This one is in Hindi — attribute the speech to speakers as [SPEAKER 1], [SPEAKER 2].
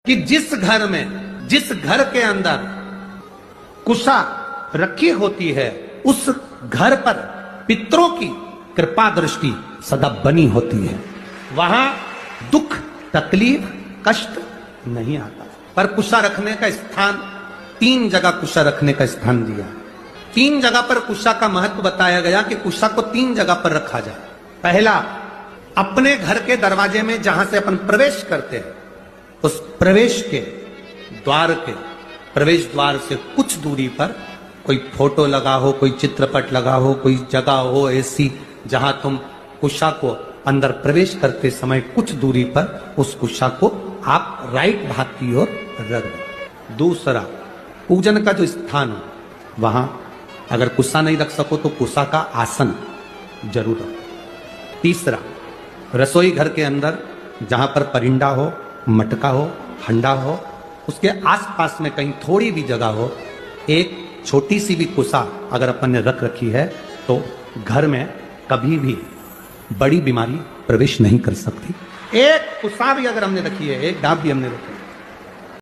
[SPEAKER 1] कि जिस घर के अंदर कुशा रखी होती है उस घर पर पितरों की कृपा दृष्टि सदा बनी होती है, वहां दुख तकलीफ कष्ट नहीं आता। पर कुशा रखने का स्थान 3 जगह कुशा रखने का स्थान दिया। 3 जगह पर कुशा का महत्व बताया गया कि कुशा को 3 जगह पर रखा जाए। पहला, अपने घर के दरवाजे में जहां से अपन प्रवेश करते हैं उस प्रवेश के द्वार के प्रवेश द्वार से कुछ दूरी पर कोई फोटो लगा हो, कोई चित्रपट लगा हो, कोई जगह हो ऐसी जहां तुम कुशा को अंदर प्रवेश करते समय कुछ दूरी पर उस कुशा को आप राइट भाग की ओर रख दो। दूसरा, पूजन का जो स्थान हो वहां अगर कुशा नहीं रख सको तो कुशा का आसन जरूर रखो। तीसरा, रसोई घर के अंदर जहां पर परिंदा हो, मटका हो, हंडा हो, उसके आसपास में कहीं थोड़ी भी जगह हो, एक छोटी सी भी कुशा अगर अपन ने रख रखी है तो घर में कभी भी बड़ी बीमारी प्रवेश नहीं कर सकती। एक कुशा भी अगर हमने रखी है, एक डाब भी हमने रखी है